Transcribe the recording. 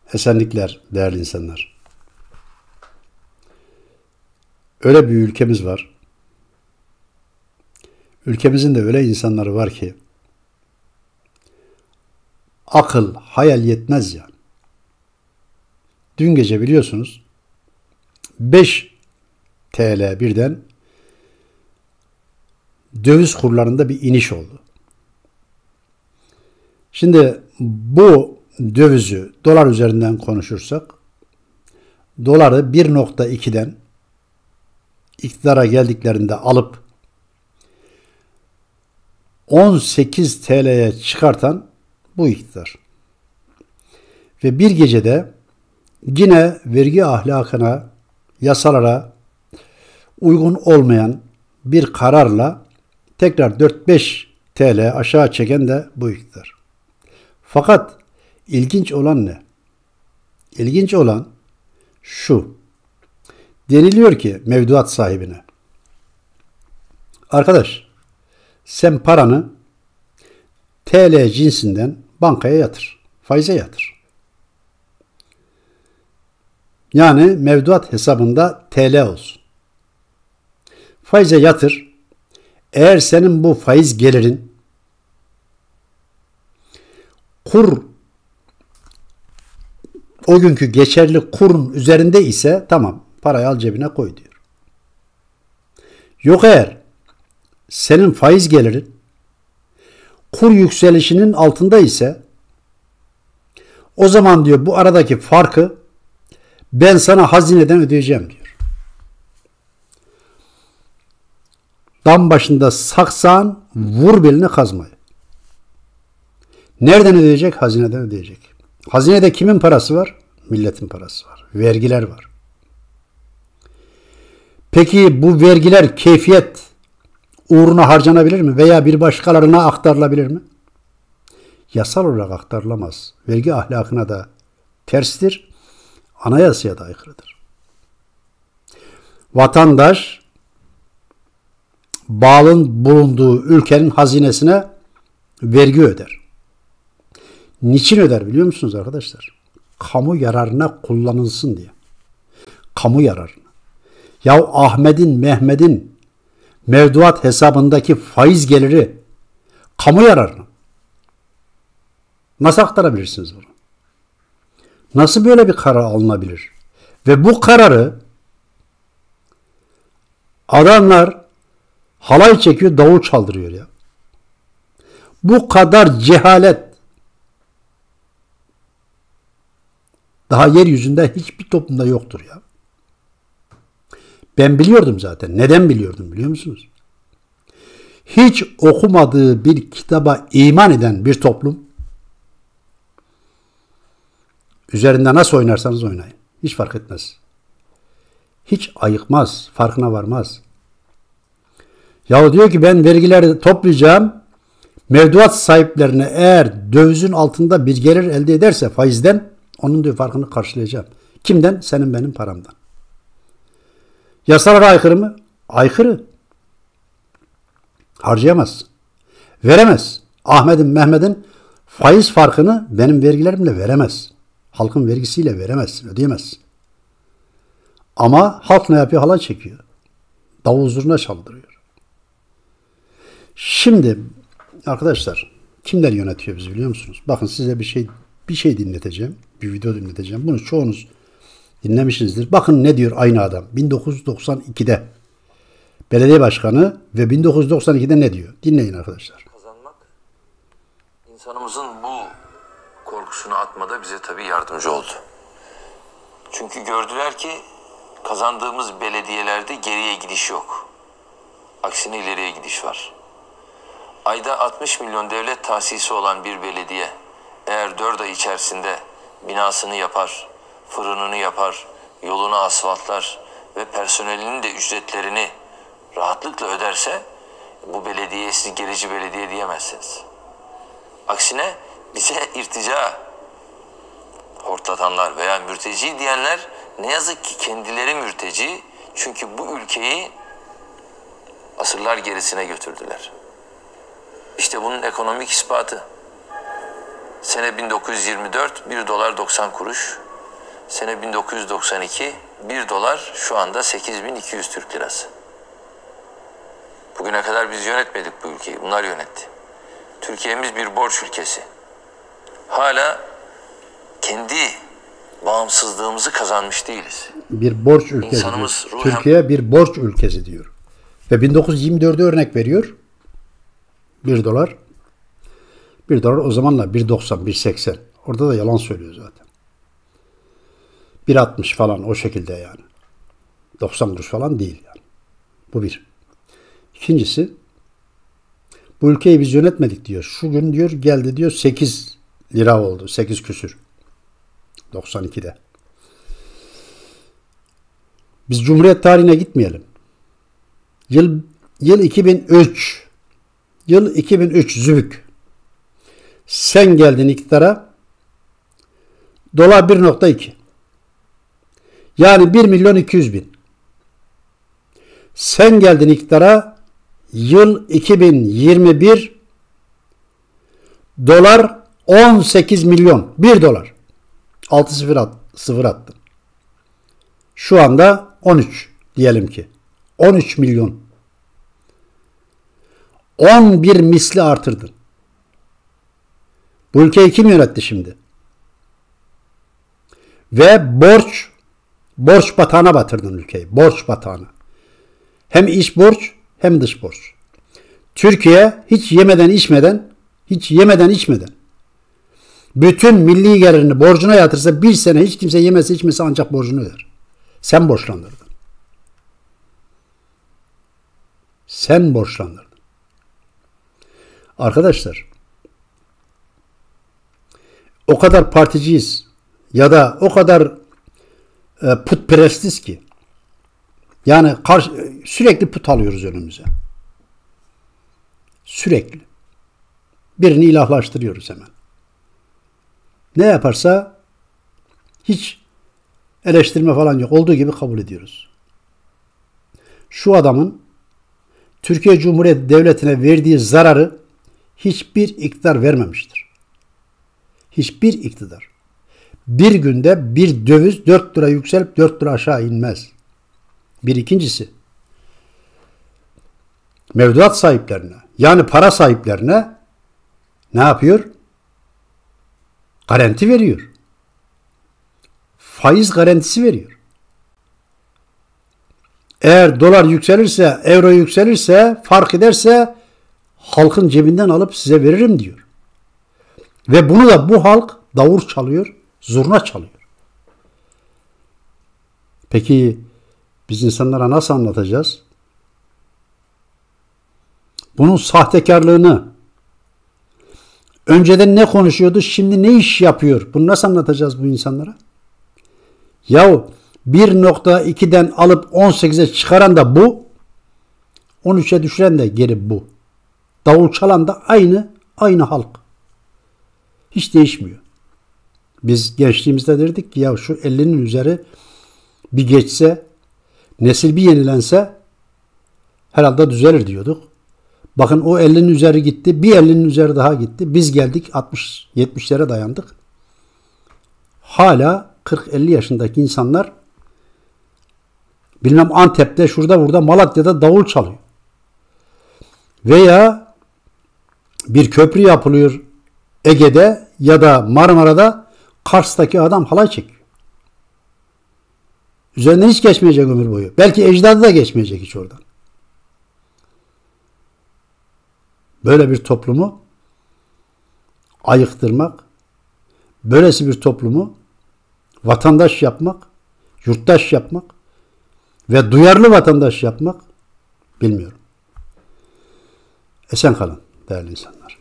Esenlikler değerli insanlar. Öyle bir ülkemiz var. Ülkemizin de öyle insanları var ki akıl, hayal yetmez yani. Dün gece biliyorsunuz 5 TL birden döviz kurlarında bir iniş oldu. Şimdi bu dövizi dolar üzerinden konuşursak doları 1.2'den iktidara geldiklerinde alıp 18 TL'ye çıkartan bu iktidar. Ve bir gecede yine vergi ahlakına, yasalara uygun olmayan bir kararla tekrar 4-5 TL aşağı çeken de bu iktidar. Fakat ilginç olan ne? İlginç olan şu. Deniliyor ki mevduat sahibine, arkadaş sen paranı TL cinsinden bankaya yatır, faize yatır. Yani mevduat hesabında TL olsun. Faize yatır. Eğer senin bu faiz gelirin kur o günkü geçerli kurun üzerinde ise tamam parayı al cebine koy diyor. Yok eğer senin faiz gelirin kur yükselişinin altında ise o zaman diyor bu aradaki farkı ben sana hazineden ödeyeceğim diyor. Dam başında saksan vur beline kazmayı. Nereden ödeyecek? Hazineden ödeyecek. Hazinede kimin parası var? Milletin parası var. Vergiler var. Peki bu vergiler keyfiyet uğruna harcanabilir mi? Veya bir başkalarına aktarılabilir mi? Yasal olarak aktarılamaz. Vergi ahlakına da terstir. Anayasaya da aykırıdır. Vatandaş bağlı bulunduğu ülkenin hazinesine vergi öder. Niçin öder biliyor musunuz arkadaşlar? Kamu yararına kullanılsın diye. Kamu yararına. Ya Ahmet'in, Mehmet'in mevduat hesabındaki faiz geliri kamu yararına. Nasıl aktarabilirsiniz bunu? Nasıl böyle bir karar alınabilir? Ve bu kararı adamlar halay çekiyor, davul çaldırıyor ya. Bu kadar cehalet daha yeryüzünde hiçbir toplumda yoktur ya. Ben biliyordum zaten. Neden biliyordum biliyor musunuz? Hiç okumadığı bir kitaba iman eden bir toplum üzerinde nasıl oynarsanız oynayın. Hiç fark etmez. Hiç ayıkmaz, farkına varmaz. Ya diyor ki ben vergileri toplayacağım. Mevduat sahiplerine eğer dövizin altında bir gelir elde ederse faizden onun diyor farkını karşılayacağım. Kimden? Senin benim paramdan. Yasalara aykırı mı? Aykırı. Harcayamaz. Veremez. Ahmet'in, Mehmet'in faiz farkını benim vergilerimle veremez. Halkın vergisiyle veremezsin, ödeyemezsin. Ama halk ne yapıyor? Halay çekiyor. Davul zurna çaldırıyor. Şimdi arkadaşlar kimler yönetiyor bizi biliyor musunuz? Bakın size bir şey dinleteceğim. Bir video dinleteceğim. Bunu çoğunuz dinlemişsinizdir. Bakın ne diyor aynı adam. 1992'de belediye başkanı ve 1992'de ne diyor? Dinleyin arkadaşlar. Kazanmak insanımızın bu korkusunu atmada bize tabii yardımcı oldu. Çünkü gördüler ki kazandığımız belediyelerde geriye gidiş yok. Aksine ileriye gidiş var. Ayda 60 milyon devlet tahsisi olan bir belediye eğer 4 ay içerisinde binasını yapar, fırınını yapar, yolunu asfaltlar ve personelinin de ücretlerini rahatlıkla öderse bu belediyeye siz gerici belediye diyemezsiniz. Aksine bize irtica hortlatanlar veya mürteci diyenler ne yazık ki kendileri mürteci, çünkü bu ülkeyi asırlar gerisine götürdüler. İşte bunun ekonomik ispatı. Sene 1924 1 dolar 90 kuruş. Sene 1992 1 dolar şu anda 8.200 Türk lirası. Bugüne kadar biz yönetmedik bu ülkeyi. Bunlar yönetti. Türkiye'miz bir borç ülkesi. Hala kendi bağımsızlığımızı kazanmış değiliz. Bir borç ülkesi İnsanımız diyor. Türkiye bir borç ülkesi diyor. Ve 1924'ü örnek veriyor. 1 dolar. 1 dolar o zamanla 1.90, 1.80. Orada da yalan söylüyor zaten. 1.60 falan o şekilde yani. 90 kuruş falan değil yani. Bu bir. İkincisi, bu ülkeyi biz yönetmedik diyor. Şu gün diyor geldi diyor 8 lira oldu. 8 küsür. 92'de. Biz Cumhuriyet tarihine gitmeyelim. Yıl 2003. Yıl 2003 Zübük. Sen geldin iktidara. Dolar 1.2. Yani 1.200.000. Sen geldin iktidara. Yıl 2021. Dolar 18 milyon. 1 dolar. 6 sıfır attın. Şu anda 13 diyelim ki. 13 milyon. 11 misli artırdın. Bu ülkeyi kim yönetti şimdi? Ve borç batağına batırdın ülkeyi. Borç batağına. Hem iç borç hem dış borç. Türkiye hiç yemeden içmeden bütün milli gelirini borcuna yatırsa bir sene hiç kimse yemese içmese ancak borcunu öder. Sen borçlandırdın. Sen borçlandırdın. Arkadaşlar o kadar particiyiz ya da o kadar putperestiz ki yani sürekli put alıyoruz önümüze. Sürekli. Birini ilahlaştırıyoruz hemen. Ne yaparsa hiç eleştirme falan yok. Olduğu gibi kabul ediyoruz. Şu adamın Türkiye Cumhuriyeti Devleti'ne verdiği zararı hiçbir iktidar vermemiştir. Hiçbir iktidar. Bir günde bir döviz 4 lira yükselip 4 lira aşağı inmez. Bir ikincisi mevduat sahiplerine yani para sahiplerine ne yapıyor? Garanti veriyor. Faiz garantisi veriyor. Eğer dolar yükselirse, euro yükselirse, fark ederse halkın cebinden alıp size veririm diyor. Ve bunu da bu halk davul çalıyor, zurna çalıyor. Peki biz insanlara nasıl anlatacağız? Bunun sahtekarlığını, önceden ne konuşuyordu, şimdi ne iş yapıyor? Bunu nasıl anlatacağız bu insanlara? Yahu 1.2'den alıp 18'e çıkaran da bu, 13'e düşüren de geri bu. Davul çalan da aynı halk. Hiç değişmiyor. Biz gençliğimizde derdik ki ya şu 50'nin üzeri bir geçse, nesil bir yenilense herhalde düzelir diyorduk. Bakın o 50'nin üzeri gitti, bir 50'nin üzeri daha gitti. Biz geldik 60-70'lere dayandık. Hala 40-50 yaşındaki insanlar bilmem Antep'te, şurada burada, Malatya'da davul çalıyor. Veya bir köprü yapılıyor Ege'de ya da Marmara'da, Kars'taki adam halay çekiyor. Üzerinden hiç geçmeyecek ömür boyu. Belki ecdadı da geçmeyecek hiç oradan. Böyle bir toplumu ayıktırmak, böylesi bir toplumu vatandaş yapmak, yurttaş yapmak ve duyarlı vatandaş yapmak bilmiyorum. Esen kalın değerli insanlar.